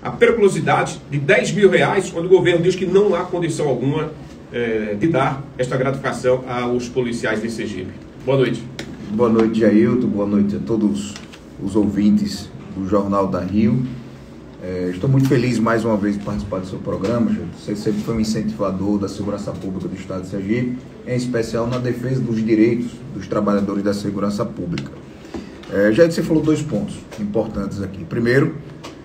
a periculosidade de R$10.000, quando o governo diz que não há condição alguma de dar esta gratificação aos policiais de Sergipe. Boa noite. Boa noite, Jailton. Boa noite a todos os ouvintes do Jornal da Rio. Estou muito feliz mais uma vez de participar do seu programa. Você sempre foi um incentivador da segurança pública do Estado de Sergipe, em especial na defesa dos direitos dos trabalhadores da segurança pública. Jailton, você falou dois pontos importantes aqui. Primeiro,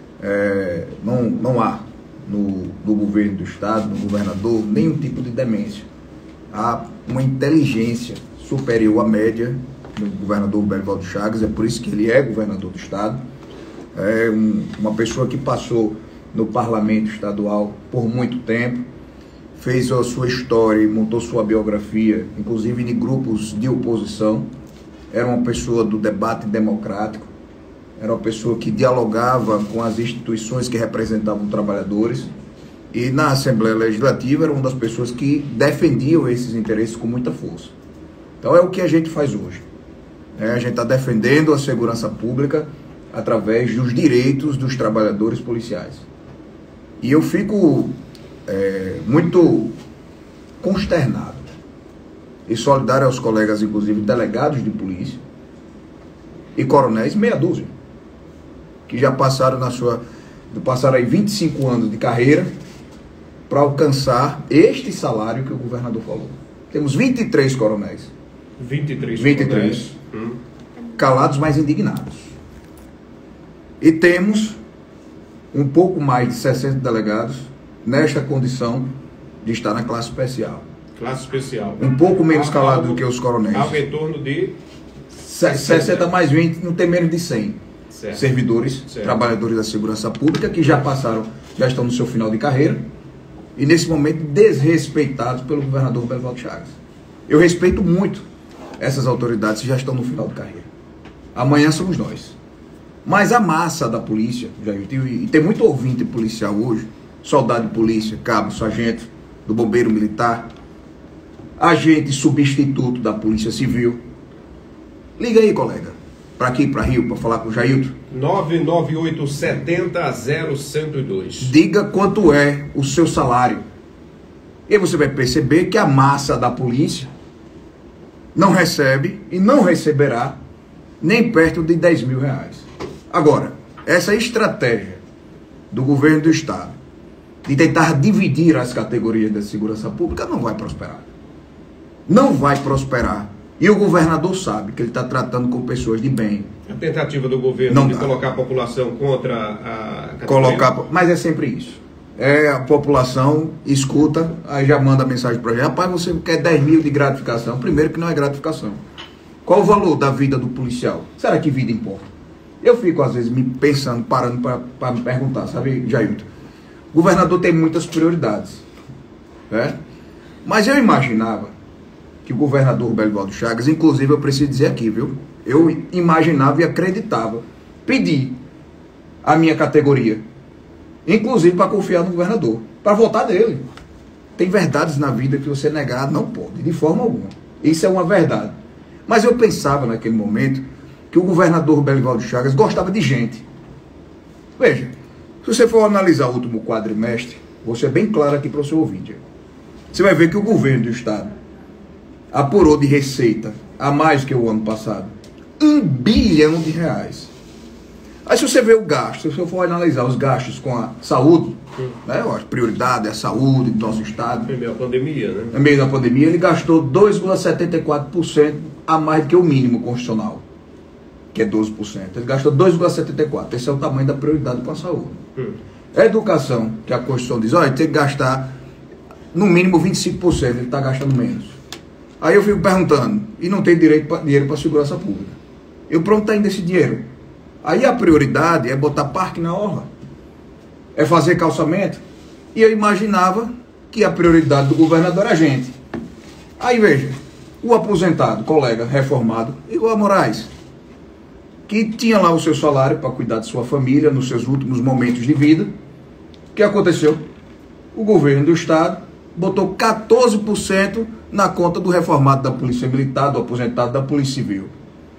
não há no governo do Estado, no governador, nenhum tipo de demência. Há uma inteligência superior à média do governador Belivaldo Chagas, é por isso que ele é governador do Estado. É uma pessoa que passou no parlamento estadual por muito tempo, fez a sua história e montou sua biografia, inclusive em grupos de oposição. Era uma pessoa do debate democrático, era uma pessoa que dialogava com as instituições que representavam trabalhadores, e na Assembleia Legislativa era uma das pessoas que defendiam esses interesses com muita força. Então é o que a gente faz hoje. A gente está defendendo a segurança pública através dos direitos dos trabalhadores policiais. E eu fico muito consternado e solidário aos colegas, inclusive delegados de polícia e coronéis, meia dúzia, que já passaram passaram aí 25 anos de carreira para alcançar este salário que o governador falou. Temos 23 coronéis. 23. Calados, mas indignados. E temos um pouco mais de 60 delegados nesta condição de estar na classe especial. Classe especial. Um pouco menos calado do que os coronéis. Algo em torno de 60 mais 20, não tem menos de 100 servidores, certo, trabalhadores da segurança pública que já estão no seu final de carreira e nesse momento desrespeitados pelo governador Belivaldo Chagas. Eu respeito muito essas autoridades que já estão no final de carreira. Amanhã somos nós. Mas a massa da polícia, e tem muito ouvinte policial hoje, soldado de polícia, cabo, sargento, do bombeiro militar, agente substituto da Polícia Civil. Liga aí, colega, para aqui, para Rio, para falar com o Jailton. 998-70-0102. Diga quanto é o seu salário. E aí você vai perceber que a massa da polícia não recebe e não receberá nem perto de R$10.000. Agora, essa estratégia do governo do Estado de tentar dividir as categorias da segurança pública não vai prosperar. Não vai prosperar. E o governador sabe que ele está tratando com pessoas de bem. A tentativa do governo de colocar a população contra a categoria. Mas é sempre isso. A população escuta, aí já manda mensagem para ele: rapaz, você quer 10 mil de gratificação? Primeiro que não é gratificação. Qual o valor da vida do policial? Será que vida importa? Eu fico às vezes parando para me perguntar, sabe, Jailton? O governador tem muitas prioridades, né? Mas eu imaginava que o governador Belivaldo Chagas, inclusive eu preciso dizer aqui, viu? Eu imaginava e acreditava, pedir a minha categoria, inclusive para confiar no governador, para votar nele. Tem verdades na vida que você negar não pode, de forma alguma. Isso é uma verdade. Mas eu pensava naquele momento que o governador Belivaldo Chagas gostava de gente. Veja, se você for analisar o último quadrimestre, vou ser bem claro aqui para o seu ouvinte. Você vai ver que o governo do Estado apurou de receita a mais que o ano passado R$1 bilhão. Aí se você ver o gasto, se você for analisar os gastos com a saúde, né, a prioridade é a saúde do nosso Estado. Em meio à pandemia, né? Em meio da pandemia, ele gastou 2,74% a mais do que o mínimo constitucional, que é 12%. Ele gastou 2,74%. Esse é o tamanho da prioridade para a saúde. A educação, que a Constituição diz, olha, tem que gastar no mínimo 25%, ele está gastando menos. Aí eu fico perguntando, e não tem dinheiro para a segurança pública. Eu pronto está indo esse dinheiro. Aí a prioridade é botar parque na orla, é fazer calçamento. E eu imaginava que a prioridade do governador era a gente. Aí veja, o aposentado, colega reformado, igual a Moraes, que tinha lá o seu salário para cuidar de sua família nos seus últimos momentos de vida. O que aconteceu? O governo do Estado botou 14% na conta do reformado da Polícia Militar, do aposentado da Polícia Civil.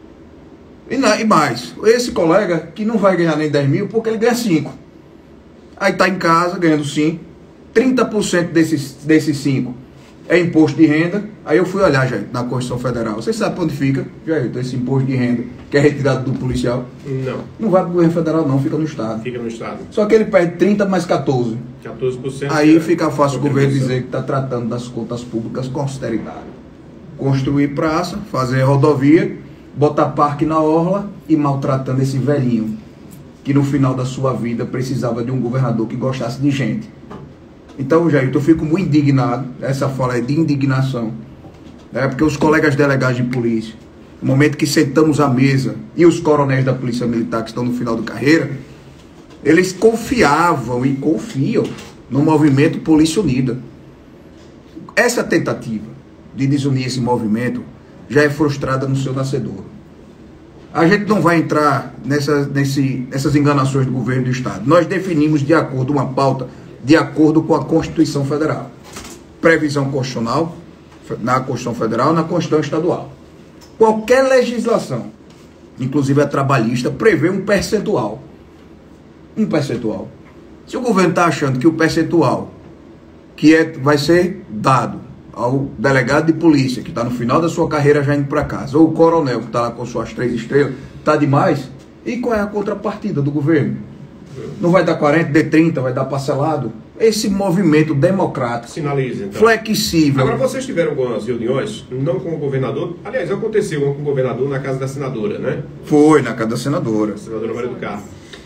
E mais, esse colega que não vai ganhar nem 10 mil porque ele ganha 5. Aí está em casa ganhando 5, 30% desses 5 é imposto de renda. Aí eu fui olhar, já na Constituição Federal. Você sabe onde fica, Jair, esse imposto de renda que é retirado do policial? Não. Não vai para o governo federal, não, fica no Estado. Fica no Estado. Só que ele perde 30 mais 14. 14%. Aí fica fácil o governo dizer que está tratando das contas públicas com austeridade. Construir praça, fazer rodovia, botar parque na orla e maltratando esse velhinho que no final da sua vida precisava de um governador que gostasse de gente. Então, Jair, eu fico muito indignado, essa fala é de indignação, né? Porque os colegas delegados de polícia, no momento que sentamos à mesa, e os coronéis da Polícia Militar que estão no final de carreira, eles confiavam e confiam no movimento Polícia Unida. Essa tentativa de desunir esse movimento já é frustrada no seu nascedor. A gente não vai entrar nessas enganações do governo do Estado. Nós definimos de acordo uma pauta, de acordo com a Constituição Federal. Previsão constitucional, na Constituição Federal, na Constituição Estadual. Qualquer legislação, inclusive a trabalhista, prevê um percentual. Um percentual. Se o governo está achando que o percentual vai ser dado ao delegado de polícia, que está no final da sua carreira já indo para casa, ou o coronel, que está lá com suas 3 estrelas, está demais, e qual é a contrapartida do governo? Não vai dar 40, de 30, vai dar parcelado? Esse movimento democrático, sinaliza, então, flexível. Agora, vocês tiveram algumas reuniões, não com o governador, aliás, aconteceu uma com o governador na casa da senadora, né? Foi, na casa da senadora. Senadora Maria do Carmo.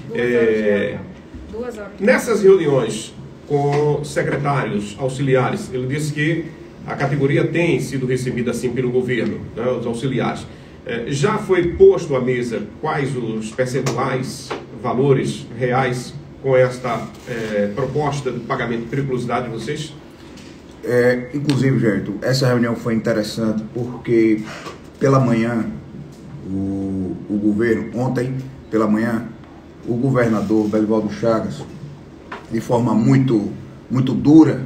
2 horas. Nessas reuniões com secretários auxiliares, ele disse que a categoria tem sido recebida assim pelo governo, né, os auxiliares. Já foi posto à mesa quais os percentuais, valores reais com esta proposta de pagamento de periculosidade de vocês? Inclusive, Gerto, essa reunião foi interessante porque pela manhã, o governo, ontem pela manhã, o governador Belivaldo Chagas, de forma muito dura,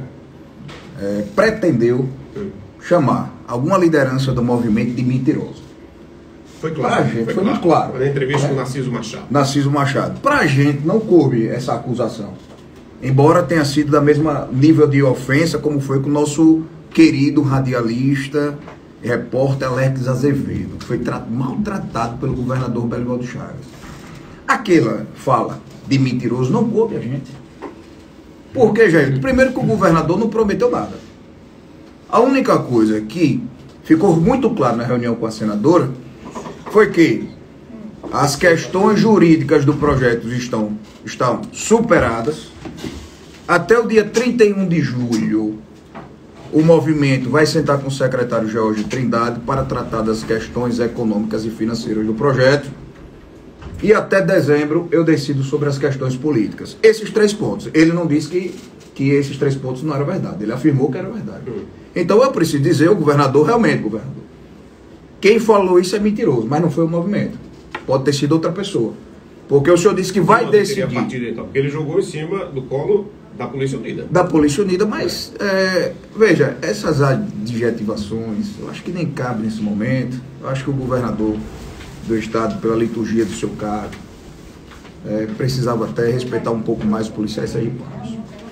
pretendeu chamar alguma liderança do movimento de mentiroso. Foi claro. Foi muito claro. Na entrevista com o Narciso Machado. Narciso Machado. Para a gente não coube essa acusação. Embora tenha sido da mesma nível de ofensa como foi com o nosso querido radialista, repórter Alex Azevedo, que foi maltratado pelo governador Belivaldo Chagas. Aquela fala de mentiroso não coube a gente. Por quê, Jair? Primeiro que o governador não prometeu nada. A única coisa que ficou muito claro na reunião com a senadora foi que as questões jurídicas do projeto estão superadas. Até o dia 31 de julho, o movimento vai sentar com o secretário George Trindade para tratar das questões econômicas e financeiras do projeto. E até dezembro eu decido sobre as questões políticas. Esses 3 pontos. Ele não disse que esses 3 pontos não eram verdade. Ele afirmou que era verdade. Então eu preciso dizer, o governador, realmente, governador, quem falou isso é mentiroso, mas não foi o movimento. Pode ter sido outra pessoa. Porque o senhor disse que vai decidir. A partir, então, porque ele jogou em cima do colo da Polícia Unida. Da Polícia Unida, mas, veja, essas adjetivações, eu acho que nem cabe nesse momento. Eu acho que o governador do Estado, pela liturgia do seu cargo, precisava até respeitar um pouco mais os policiais sergipanos.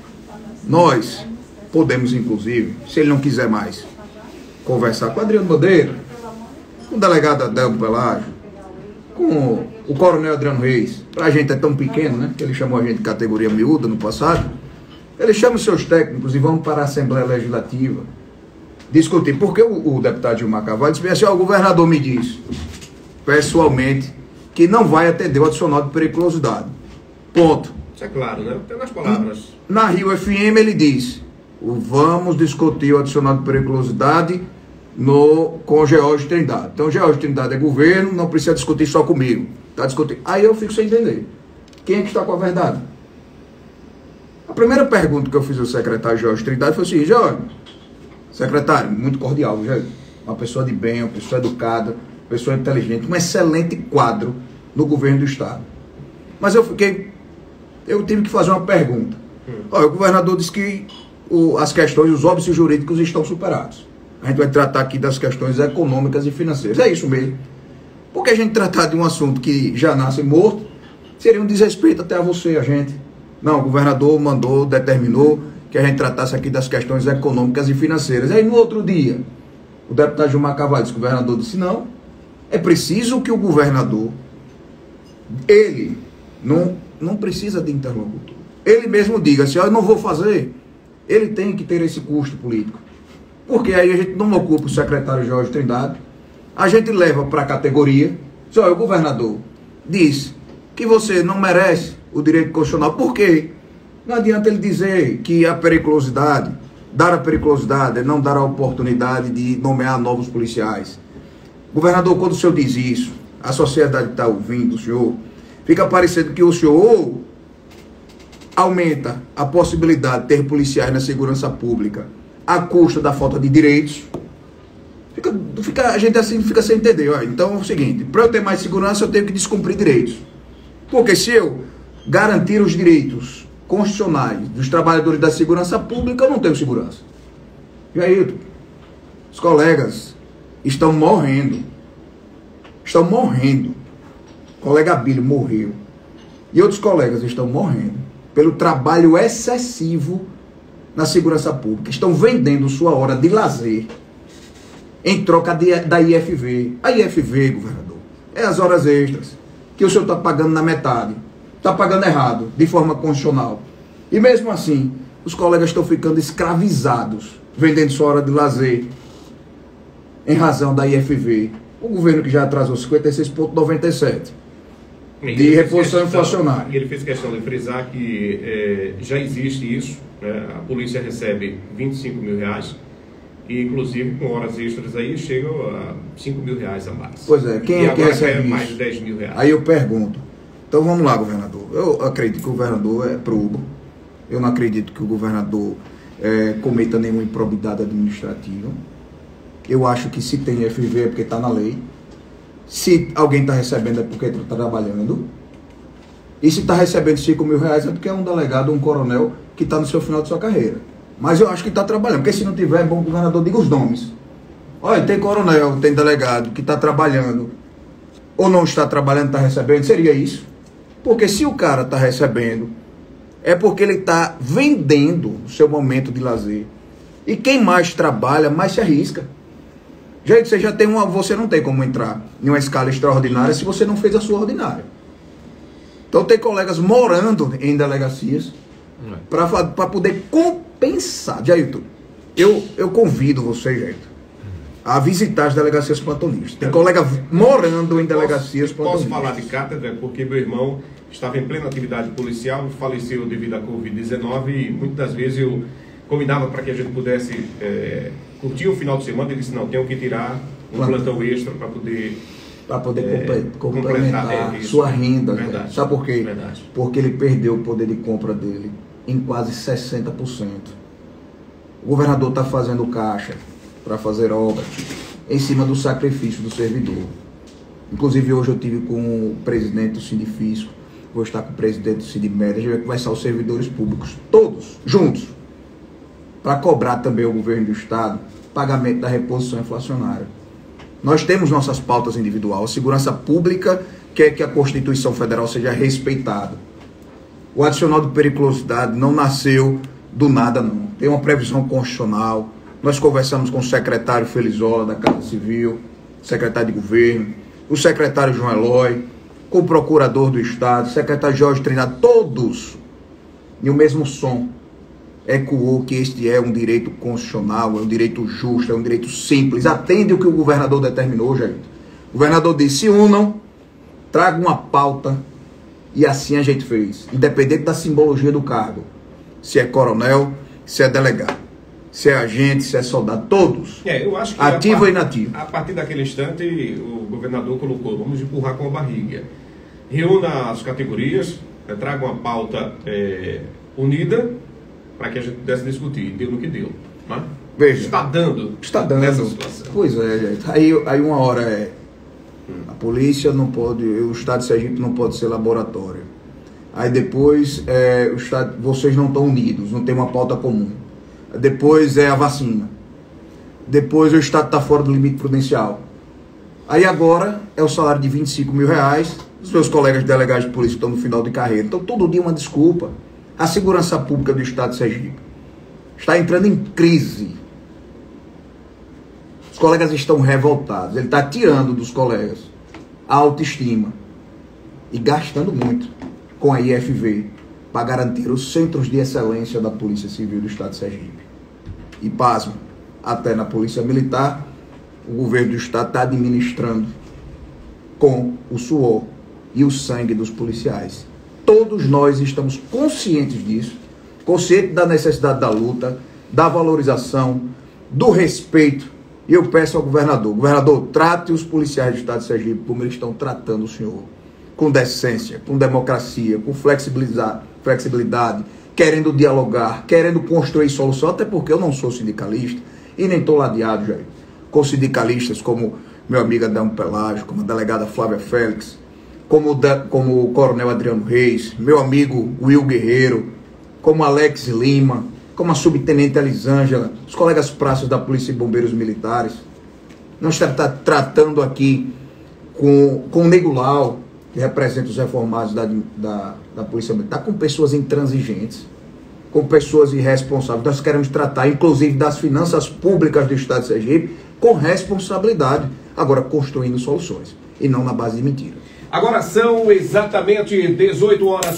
Nós podemos, inclusive, se ele não quiser mais, conversar com o Adriano Bandeira, com o delegado Adelmo Pelágio, com o coronel Adriano Reis. Pra gente é tão pequeno, né, que ele chamou a gente de categoria miúda no passado. Ele chama os seus técnicos e vamos para a Assembleia Legislativa discutir. Porque o deputado Gilmar Carvalho disse assim: o governador me disse pessoalmente que não vai atender o adicional de periculosidade. Ponto. Isso é claro, né? Até nas palavras. Na Rio FM ele diz: vamos discutir o adicional de periculosidade com o George Trindade. Então, George Trindade é governo, não precisa discutir só comigo. Está discutindo. Aí eu fico sem entender. Quem é que está com a verdade? A primeira pergunta que eu fiz ao secretário George Trindade foi assim: George, secretário, muito cordial, uma pessoa de bem, uma pessoa educada, uma pessoa inteligente, um excelente quadro no governo do Estado. Mas eu tive que fazer uma pergunta. Olha, o governador disse que as questões, os óbices jurídicos estão superados. A gente vai tratar aqui das questões econômicas e financeiras. É isso mesmo. Porque a gente tratar de um assunto que já nasce morto seria um desrespeito até a você, a gente. Não, o governador mandou, determinou que a gente tratasse aqui das questões econômicas e financeiras. Aí no outro dia, o deputado Gilmar Carvalho disse, o governador disse, não, é preciso que o governador, ele não precisa de interlocutor. Ele mesmo diga assim, eu não vou fazer. Ele tem que ter esse custo político. Porque aí a gente não ocupa o secretário Jorge Trindade, a gente leva para a categoria, diz, olha, o governador diz que você não merece o direito constitucional. Por quê? Não adianta ele dizer que a periculosidade, dar a periculosidade é não dar a oportunidade de nomear novos policiais. Governador, quando o senhor diz isso, a sociedade está ouvindo o senhor, fica parecendo que o senhor aumenta a possibilidade de ter policiais na segurança pública à custa da falta de direitos. A gente assim fica sem entender. Ó. Então é o seguinte, para eu ter mais segurança eu tenho que descumprir direitos. Porque se eu garantir os direitos constitucionais dos trabalhadores da segurança pública, eu não tenho segurança. E aí, os colegas estão morrendo. Estão morrendo. O colega Abílio morreu. E outros colegas estão morrendo pelo trabalho excessivo na segurança pública. Estão vendendo sua hora de lazer em troca da IFV. A IFV, governador, é as horas extras que o senhor está pagando na metade. Está pagando errado, de forma constitucional. E mesmo assim, os colegas estão ficando escravizados, vendendo sua hora de lazer em razão da IFV. O governo que já atrasou 56,97 de reposição inflacionária. E ele fez questão de frisar que já existe isso, né? A polícia recebe R$25 mil, e inclusive com horas extras aí chega a R$5 mil a mais. Pois é, quem é que recebe isso? Mais de R$10 mil. Aí eu pergunto, então vamos lá, governador. Eu acredito que o governador é probo. Eu não acredito que o governador cometa nenhuma improbidade administrativa. Eu acho que se tem FV é porque está na lei. Se alguém está recebendo é porque está trabalhando. E se está recebendo R$5 mil é porque é um delegado, um coronel que está no seu final de sua carreira. Mas eu acho que está trabalhando, porque se não tiver, é bom que o governador diga os nomes. Olha, tem coronel, tem delegado que está trabalhando, ou não está trabalhando, está recebendo, seria isso. Porque se o cara está recebendo, é porque ele está vendendo o seu momento de lazer. E quem mais trabalha, mais se arrisca. Gente, você não tem como entrar em uma escala extraordinária se você não fez a sua ordinária. Então tem colegas morando em delegacias para poder compensar. Jailton, eu convido você, Jailton, a visitar as delegacias plantonistas. Tem colega morando em delegacias plantonistas. Posso falar de cátedra porque meu irmão estava em plena atividade policial, faleceu devido à Covid-19 e muitas das vezes eu combinava para que a gente pudesse curtir o final de semana. Ele disse, não, tenho que tirar um plantão extra para poder complementar sua renda. Verdade. Sabe por quê? Verdade. Porque ele perdeu o poder de compra dele em quase 60%. O governador está fazendo caixa para fazer obras em cima do sacrifício do servidor. Inclusive hoje eu tive com o presidente do Sindifisco, vou estar com o presidente do Sindimed, a gente vai conversar os servidores públicos, todos juntos, para cobrar também o governo do estado pagamento da reposição inflacionária. Nós temos nossas pautas individuais. A segurança pública quer que a Constituição Federal seja respeitada. O adicional de periculosidade não nasceu do nada, não. Tem uma previsão constitucional. Nós conversamos com o secretário Felizola da Casa Civil, secretário de governo, o secretário João Eloy, com o procurador do estado, o secretário Jorge Trindade, todos em o mesmo som ecoou que este é um direito constitucional, é um direito justo, é um direito simples. Atende o que o governador determinou, gente. O governador disse, se unam, tragam uma pauta, e assim a gente fez. Independente da simbologia do cargo. Se é coronel, se é delegado, se é agente, se é soldado, todos. Eu acho que ativo ou inativo. A partir daquele instante, o governador colocou, vamos empurrar com a barriga. Reúna as categorias, traga uma pauta unida, para que a gente pudesse discutir. Deu no que deu. Né? Veja, está dando nessa situação. Pois é, gente. Aí uma hora a polícia não pode, o estado de Sergipe não pode ser laboratório. Aí depois o estado, vocês não estão unidos, não tem uma pauta comum. Depois é a vacina. Depois o estado está fora do limite prudencial. Aí agora é o salário de R$25 mil. Os meus colegas delegados de polícia estão no final de carreira. Então todo dia uma desculpa. A segurança pública do Estado de Sergipe está entrando em crise. Os colegas estão revoltados. Ele está tirando dos colegas a autoestima e gastando muito com a IFV para garantir os centros de excelência da Polícia Civil do Estado de Sergipe. E pasmo, até na Polícia Militar, o governo do Estado está administrando com o suor e o sangue dos policiais. Todos nós estamos conscientes disso, conscientes da necessidade da luta, da valorização, do respeito. E eu peço ao governador, trate os policiais do Estado de Sergipe como eles estão tratando o senhor. Com decência, com democracia, com flexibilidade, querendo dialogar, querendo construir solução, até porque eu não sou sindicalista e nem estou ladeado, Jair, com sindicalistas como meu amigo Adão Pelágio, como a delegada Flávia Félix, como o coronel Adriano Reis, meu amigo Will Guerreiro, como Alex Lima, como a subtenente Elisângela, os colegas praças da Polícia e Bombeiros Militares. Nós estamos tratando aqui com o Nego Lau, que representa os reformados da Polícia Militar, com pessoas intransigentes, com pessoas irresponsáveis. Nós queremos tratar, inclusive, das finanças públicas do Estado de Sergipe com responsabilidade, agora construindo soluções, e não na base de mentira. Agora são exatamente 18 horas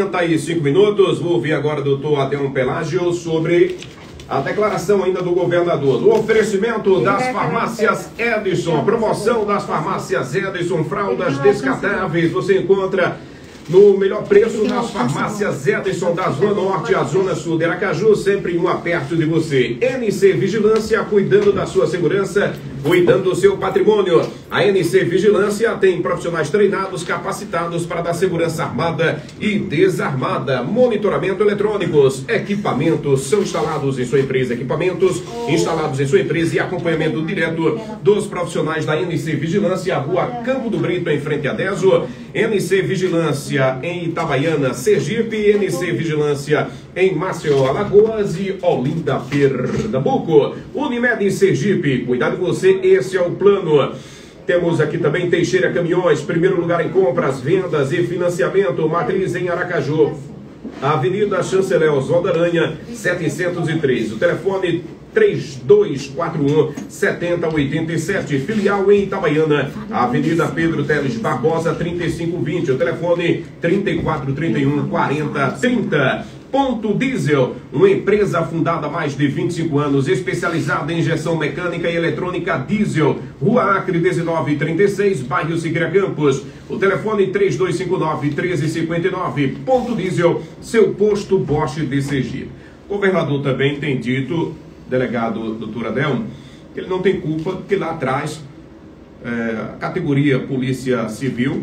45 minutos. Vou ouvir agora o doutor Adão Pelágio sobre a declaração ainda do governador. O oferecimento das farmácias Edison, promoção das farmácias Edison, fraldas descartáveis, você encontra no melhor preço nas farmácias Edison da Zona Norte à Zona Sul de Aracaju, sempre uma perto de você. NC Vigilância, cuidando da sua segurança, cuidando do seu patrimônio. A NC Vigilância tem profissionais treinados, capacitados para dar segurança armada e desarmada. Monitoramento eletrônicos, equipamentos são instalados em sua empresa. Equipamentos instalados em sua empresa e acompanhamento direto dos profissionais da NC Vigilância, Rua Campo do Brito, em frente a Deso. NC Vigilância em Itabaiana, Sergipe. NC Vigilância em Maceió, Alagoas e Olinda, Pernambuco. Unimed Sergipe, cuidado com você, esse é o plano. Temos aqui também Teixeira Caminhões, primeiro lugar em compras, vendas e financiamento, matriz em Aracaju. Avenida Chanceler Oswaldo Aranha, 703. O telefone 3241-7087. Filial em Itabaiana, Avenida Pedro Teles Barbosa, 3520. O telefone 3431-4030. Ponto Diesel, uma empresa fundada há mais de 25 anos, especializada em injeção mecânica e eletrônica diesel. Rua Acre 1936, bairro Siqueira Campos. O telefone 3259-1359. Ponto Diesel, seu posto Bosch de Sergipe. O governador também tem dito, delegado doutor Adão, que ele não tem culpa, porque lá atrás a categoria Polícia Civil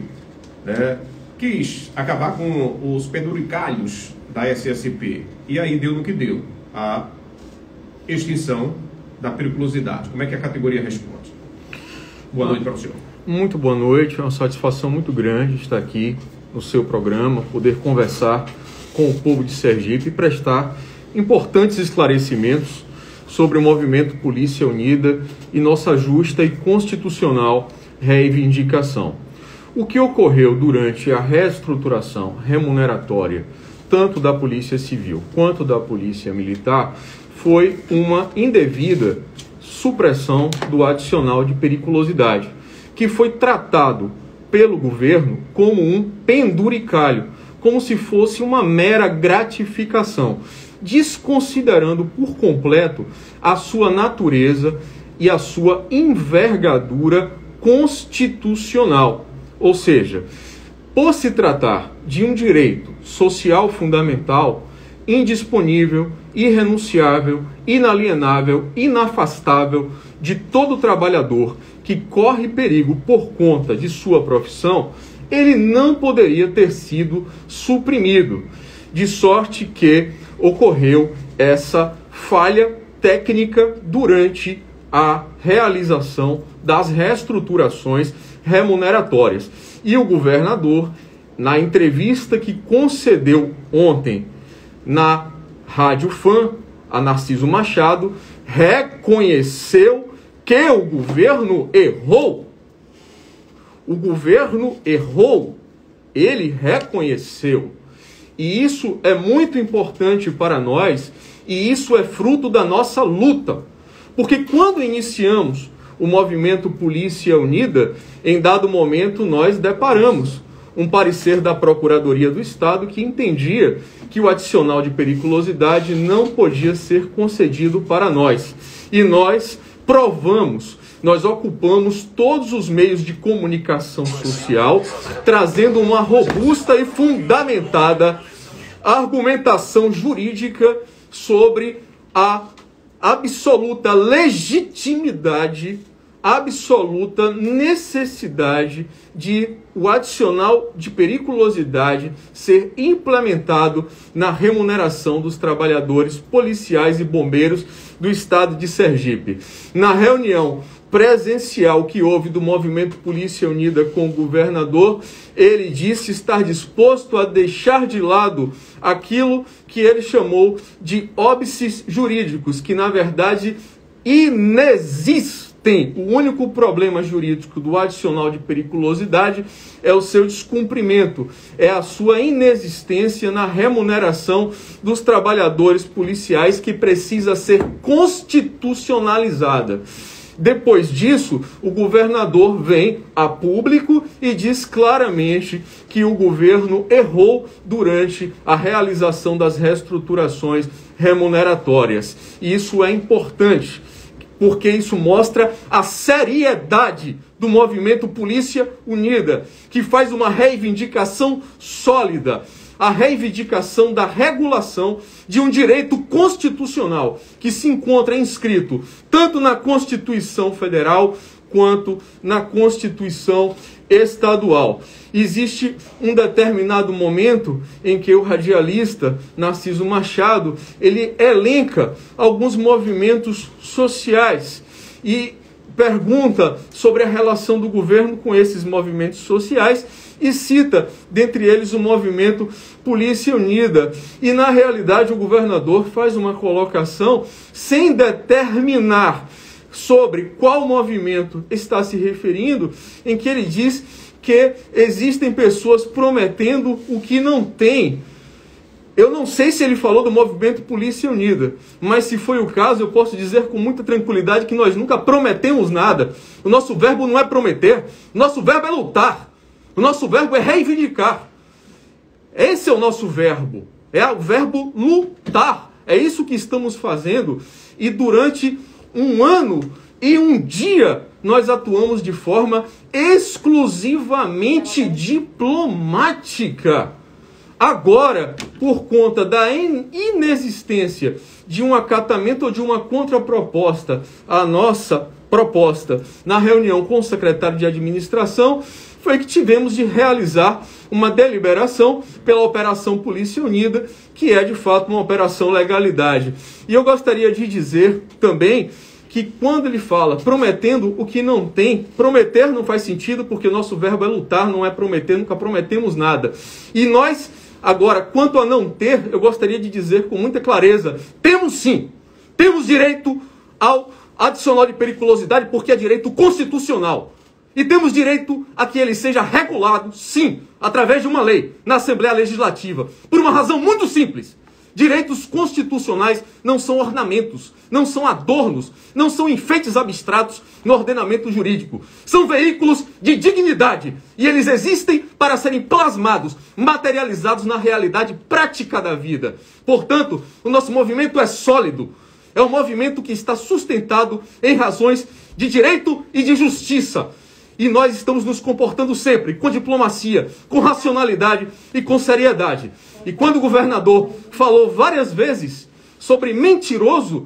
quis acabar com os penduricalhos da SSP. E aí deu no que deu, a extinção da periculosidade. Como é que a categoria responde? Boa noite para o senhor. Muito boa noite, é uma satisfação muito grande estar aqui no seu programa, poder conversar com o povo de Sergipe e prestar importantes esclarecimentos sobre o movimento Polícia Unida e nossa justa e constitucional reivindicação. O que ocorreu durante a reestruturação remuneratória tanto da Polícia Civil quanto da Polícia Militar foi uma indevida supressão do adicional de periculosidade, que foi tratado pelo governo como um penduricalho, como se fosse uma mera gratificação, desconsiderando por completo a sua natureza e a sua envergadura constitucional. Ou seja, por se tratar de um direito social fundamental, indisponível, irrenunciável, inalienável, inafastável de todo trabalhador que corre perigo por conta de sua profissão, ele não poderia ter sido suprimido, de sorte que ocorreu essa falha técnica durante a realização das reestruturações remuneratórias. E o governador, na entrevista que concedeu ontem na Rádio Fã, a Narciso Machado, reconheceu que o governo errou. O governo errou. Ele reconheceu. E isso é muito importante para nós, e isso é fruto da nossa luta. Porque quando iniciamos o movimento Polícia Unida, em dado momento nós deparamos um parecer da Procuradoria do Estado que entendia que o adicional de periculosidade não podia ser concedido para nós. E nós provamos, nós ocupamos todos os meios de comunicação social, trazendo uma robusta e fundamentada argumentação jurídica sobre a absoluta legitimidade, absoluta necessidade de o adicional de periculosidade ser implementado na remuneração dos trabalhadores policiais e bombeiros do estado de Sergipe. Na reunião presencial que houve do Movimento Polícia Unida com o governador, ele disse estar disposto a deixar de lado aquilo que ele chamou de óbices jurídicos, que na verdade inexistem. O único problema jurídico do adicional de periculosidade é o seu descumprimento, é a sua inexistência na remuneração dos trabalhadores policiais, que precisa ser constitucionalizada. Depois disso, o governador vem a público e diz claramente que o governo errou durante a realização das reestruturações remuneratórias. E isso é importante, porque isso mostra a seriedade do movimento Polícia Unida, que faz uma reivindicação sólida, a reivindicação da regulação de um direito constitucional que se encontra inscrito tanto na Constituição Federal quanto na Constituição Estadual. Existe um determinado momento em que o radialista Narciso Machado, ele elenca alguns movimentos sociais e pergunta sobre a relação do governo com esses movimentos sociais e cita, dentre eles, o movimento Polícia Unida. E, na realidade, o governador faz uma colocação sem determinar sobre qual movimento está se referindo, em que ele diz que existem pessoas prometendo o que não tem. Eu não sei se ele falou do movimento Polícia Unida, mas se foi o caso, eu posso dizer com muita tranquilidade que nós nunca prometemos nada. O nosso verbo não é prometer, o nosso verbo é lutar, o nosso verbo é reivindicar. Esse é o nosso verbo, é o verbo lutar. É isso que estamos fazendo, e durante um ano e um dia nós atuamos de forma exclusivamente diplomática. Agora, por conta da inexistência de um acatamento ou de uma contraproposta à nossa proposta na reunião com o secretário de administração, foi que tivemos de realizar uma deliberação pela Operação Polícia Unida, que é de fato uma operação legalidade. E eu gostaria de dizer também que quando ele fala prometendo o que não tem, prometer não faz sentido, porque o nosso verbo é lutar, não é prometer, nunca prometemos nada. E nós, agora, quanto a não ter, eu gostaria de dizer com muita clareza, temos sim, temos direito ao adicional de periculosidade, porque é direito constitucional. E temos direito a que ele seja regulado, sim, através de uma lei, na Assembleia Legislativa, por uma razão muito simples. Direitos constitucionais não são ornamentos, não são adornos, não são enfeites abstratos no ordenamento jurídico. São veículos de dignidade e eles existem para serem plasmados, materializados na realidade prática da vida. Portanto, o nosso movimento é sólido. É um movimento que está sustentado em razões de direito e de justiça. E nós estamos nos comportando sempre com diplomacia, com racionalidade e com seriedade. E quando o governador falou várias vezes sobre mentiroso,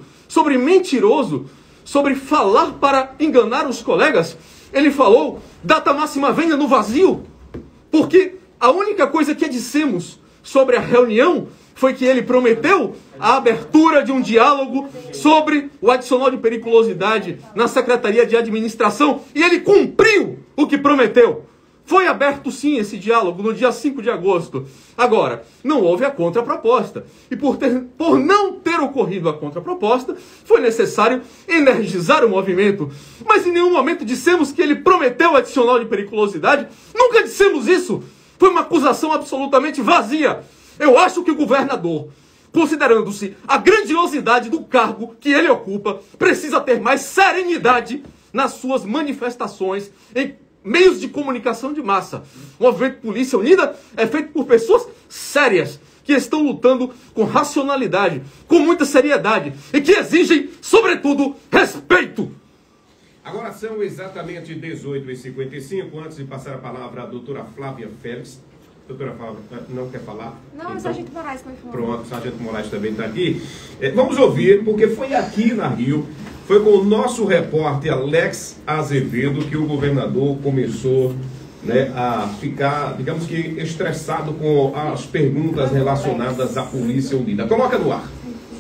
sobre falar para enganar os colegas, ele falou data máxima venha no vazio, porque a única coisa que dissemos sobre a reunião foi que ele prometeu a abertura de um diálogo sobre o adicional de periculosidade na Secretaria de Administração, e ele cumpriu o que prometeu. Foi aberto sim esse diálogo no dia 5 de agosto. Agora, não houve a contraproposta. E por não ter ocorrido a contraproposta, foi necessário energizar o movimento. Mas em nenhum momento dissemos que ele prometeu o adicional de periculosidade. Nunca dissemos isso. Foi uma acusação absolutamente vazia. Eu acho que o governador, considerando-se a grandiosidade do cargo que ele ocupa, precisa ter mais serenidade nas suas manifestações em meios de comunicação de massa. O movimento Polícia Unida é feito por pessoas sérias, que estão lutando com racionalidade, com muita seriedade e que exigem, sobretudo, respeito. Agora são exatamente 18h55. Antes de passar a palavra à doutora Flávia Félix. Doutora Flávia, não quer falar? Não, então, o Sargento Moraes foi falar. Pronto, o Sargento Moraes também está aqui. Vamos ouvir, porque foi aqui na Rio, foi com o nosso repórter Alex Azevedo que o governador começou, né, a ficar, digamos que, estressado com as perguntas relacionadas à Polícia Unida. Coloca no ar.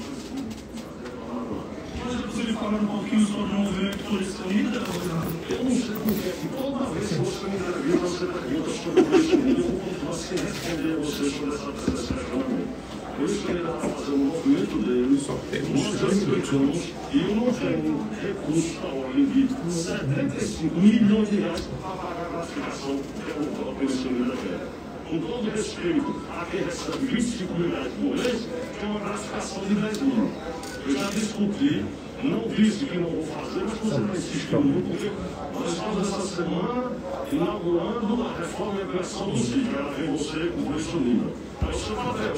Você falar um pouquinho sobre o movimento Polícia Unida, eu não sei porque toda vez que você me entrevista, você pergunta sobre a Polícia Unida, eu não posso responder a você sobre essa percepção. A Polícia Unida está fazendo um movimento deles, Só temos nós respeitamos, e eu não tenho recursos para ordem de 75 milhões de reais para pagar a classificação que a Polícia Unida quer. Com todo respeito a quem recebe 25 mil reais por mês, tem uma classificação de 10 mil. Eu já discuti, não disse que não vou fazer, mas você não insiste muito, porque nós estamos essa semana inaugurando a reforma e ampliação do CID. Ela vem você com o Polícia Unida. Aí você trabalha.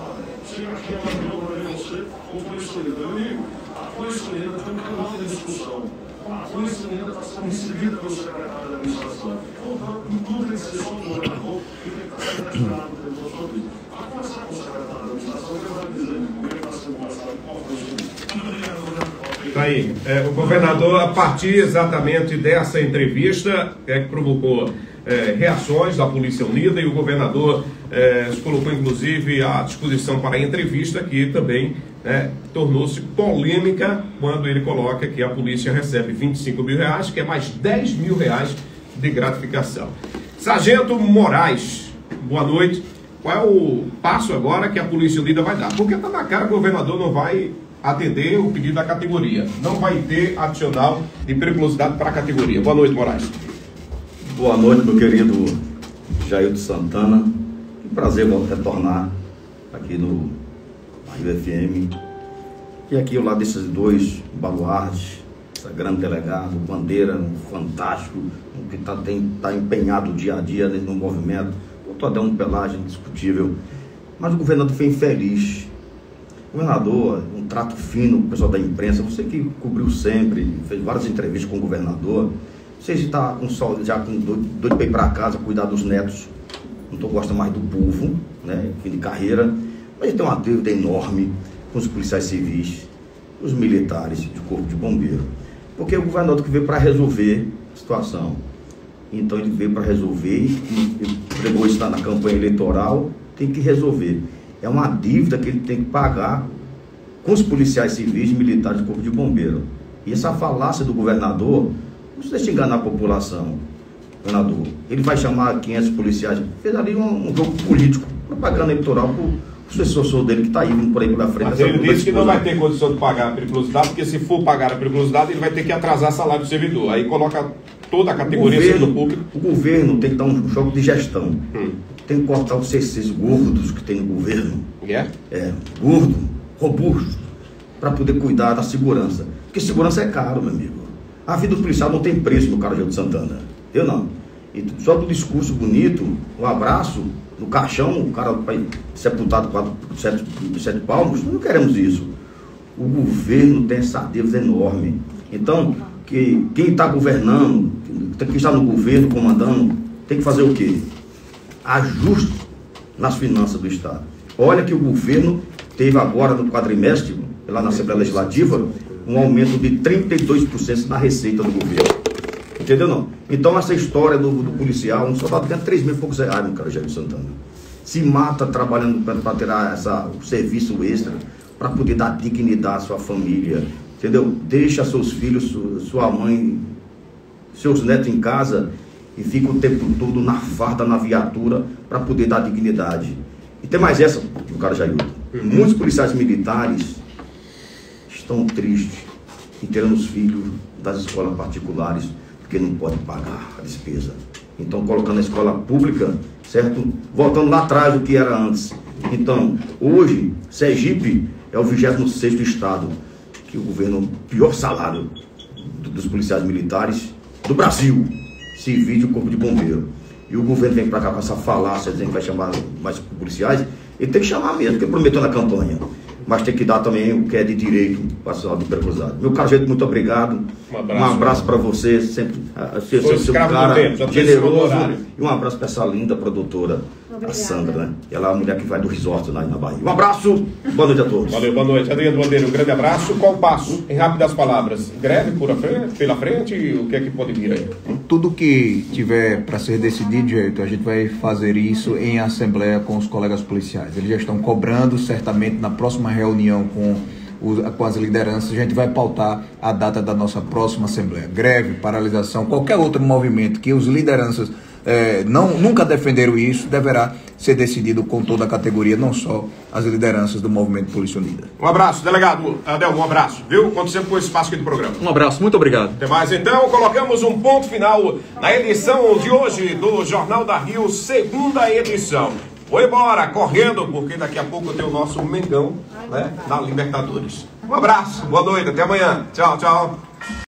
Chega aqui a reunião para ver você com o Polícia Unida. Meu amigo, a Polícia Unida tem um canal de discussão. A Polícia Unida está sendo recebida pelo secretário da administração. Tudo tem que ser só um governador e tem que estar secretado pelo sua vida. A conversar com o secretário da administração, ele vai dizer como é que está sendo conversado com a Polícia Unida. Muito obrigado, governador. Tá aí. O governador, a partir exatamente dessa entrevista, que provocou reações da Polícia Unida, e o governador se colocou, inclusive, à disposição para a entrevista, que também tornou-se polêmica quando ele coloca que a polícia recebe 25 mil reais, que é mais 10 mil reais de gratificação. Sargento Moraes, boa noite. Qual é o passo agora que a Polícia Unida vai dar? Porque está na cara que o governador não vai atender o pedido da categoria. Não vai ter adicional de periculosidade para a categoria. Boa noite, Moraes. Boa noite, meu querido Jailton Santana. Que prazer retornar aqui no Rio FM. E aqui ao lado desses dois baluartes, essa grande delegado, Bandeira, um fantástico, que está empenhado dia a dia no movimento. O Todão Pelagem, indiscutível. Mas o governador foi infeliz. Governador, um trato fino com o pessoal da imprensa, você que cobriu sempre, fez várias entrevistas com o governador, você está já com doido para ir para casa, cuidar dos netos, não gosta mais do povo, né, fim de carreira, mas tem uma dívida enorme com os policiais civis, os militares de corpo de bombeiro, porque o governador que veio para resolver a situação, então ele veio para resolver e pregou isso na campanha eleitoral, tem que resolver. É uma dívida que ele tem que pagar com os policiais civis e militares do corpo de bombeiro. E essa falácia do governador, não se deixa enganar a população, governador. Ele vai chamar 500 policiais, fez ali um jogo político, propaganda eleitoral para o sucessor dele que está indo por aí pela frente. Mas ele disse que não vai ter condição de pagar a periculosidade, porque se for pagar a periculosidade, ele vai ter que atrasar salário do servidor. Aí coloca toda a categoria servidor público. O governo tem que dar um jogo de gestão. Tem que cortar os CCs gordos que tem no governo. Gordo, robusto, para poder cuidar da segurança. Porque segurança é caro, meu amigo. A vida do policial não tem preço no Carajé de Santana. Eu não. E só do discurso bonito, um abraço, no caixão, o cara vai sepultado com 7 palmos, não queremos isso. O governo tem essa dívida enorme. Então, quem está governando, quem está no governo comandando, tem que fazer o quê? Ajuste nas finanças do Estado. Olha que o governo teve agora no quadrimestre, lá na Assembleia Legislativa, um aumento de 32% na receita do governo. Entendeu não? Então essa história do policial, um soldado ganha 3 mil e poucos reais no Carajé de Santana. Se mata trabalhando para tirar o serviço extra, para poder dar dignidade à sua família. Entendeu? Deixa seus filhos, sua mãe, seus netos em casa e fica o tempo todo na farda, na viatura, para poder dar dignidade. E tem mais essa do Carajé. Muitos policiais militares estão tristes em terem os filhos das escolas particulares, porque não pode pagar a despesa. Então, colocando a escola pública, certo? Voltando lá atrás do que era antes. Então, hoje, Sergipe é o 26º estado que o governo, pior salário dos policiais militares do Brasil, civis e o corpo de bombeiro. E o governo vem para cá com essa falácia, dizendo que vai chamar mais policiais. Ele tem que chamar mesmo, porque ele prometeu na campanha. Mas tem que dar também o que é de direito para a cidade do Cruzado. Meu caro gente, muito obrigado. Um abraço para você, sempre seu cara generoso. E um abraço para essa linda produtora, a Sandra, né? Ela é a mulher que vai do resort lá na Bahia. Um abraço, boa noite a todos. Valeu, boa noite. Adriano Bandeira, um grande abraço. Qual o passo? Em rápidas palavras, greve pela frente, o que é que pode vir aí? Tudo que tiver para ser decidido, a gente vai fazer isso em assembleia com os colegas policiais. Eles já estão cobrando, certamente na próxima reunião com as lideranças, a gente vai pautar a data da nossa próxima assembleia. Greve, paralisação, qualquer outro movimento que os lideranças nunca defenderam isso, deverá ser decidido com toda a categoria, não só as lideranças do Movimento Polícia Unida. Um abraço, delegado Adelmo, um abraço, viu? Conto sempre com o espaço aqui do programa. Um abraço, muito obrigado. Até mais, então, colocamos um ponto final na edição de hoje do Jornal da Rio, segunda edição. Vou embora, correndo, porque daqui a pouco tem o nosso Mengão, né, na Libertadores. Um abraço, boa noite, até amanhã. Tchau, tchau.